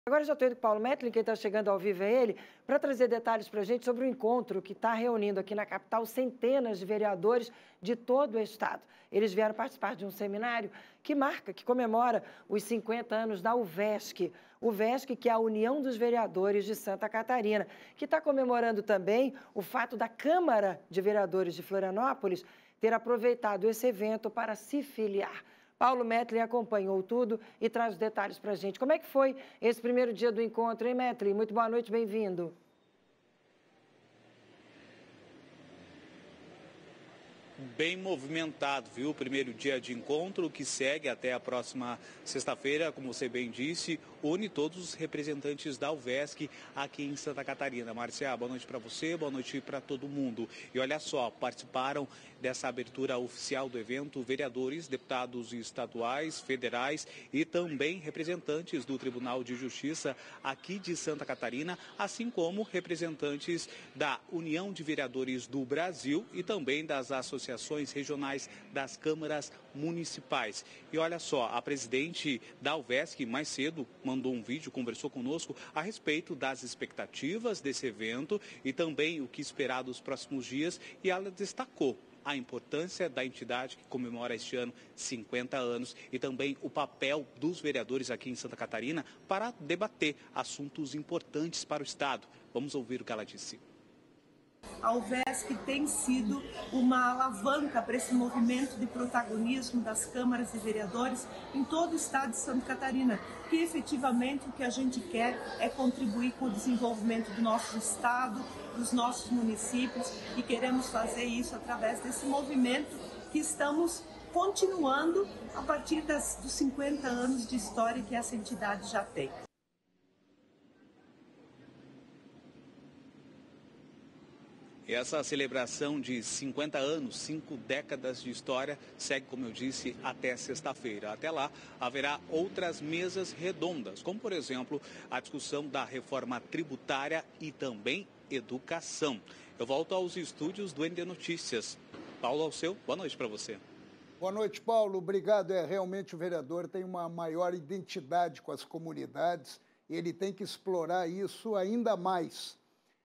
Agora já estou indo com o Paulo Metlin, quem está chegando ao vivo é ele, para trazer detalhes para a gente sobre o encontro que está reunindo aqui na capital centenas de vereadores de todo o estado. Eles vieram participar de um seminário que comemora os 50 anos da UVESC. UVESC, que é a União dos Vereadores de Santa Catarina, que está comemorando também o fato da Câmara de Vereadores de Florianópolis ter aproveitado esse evento para se filiar. Paulo Metlin acompanhou tudo e traz os detalhes para a gente. Como é que foi esse primeiro dia do encontro, hein, Metlin? Muito boa noite, bem-vindo. Bem movimentado, viu? O primeiro dia de encontro, que segue até a próxima sexta-feira, como você bem disse, une todos os representantes da UVESC aqui em Santa Catarina. Márcia, boa noite para você, boa noite para todo mundo. E olha só, participaram dessa abertura oficial do evento vereadores, deputados estaduais, federais e também representantes do Tribunal de Justiça aqui de Santa Catarina, assim como representantes da União de Vereadores do Brasil e também das associações regionais das câmaras municipais. E olha só, a presidente da UVESC mais cedo mandou um vídeo, conversou conosco a respeito das expectativas desse evento e também o que esperar dos próximos dias, e ela destacou a importância da entidade que comemora este ano 50 anos e também o papel dos vereadores aqui em Santa Catarina para debater assuntos importantes para o Estado. Vamos ouvir o que ela disse. A UVESC tem sido uma alavanca para esse movimento de protagonismo das câmaras de vereadores em todo o estado de Santa Catarina, que efetivamente o que a gente quer é contribuir com o desenvolvimento do nosso estado, dos nossos municípios, e queremos fazer isso através desse movimento que estamos continuando a partir dos 50 anos de história que essa entidade já tem. Essa celebração de 50 anos, 5 décadas de história, segue, como eu disse, até sexta-feira. Até lá, haverá outras mesas redondas, como, por exemplo, a discussão da reforma tributária e também educação. Eu volto aos estúdios do ND Notícias. Paulo Alceu, boa noite para você. Boa noite, Paulo. Obrigado. Realmente o vereador tem uma maior identidade com as comunidades e ele tem que explorar isso ainda mais.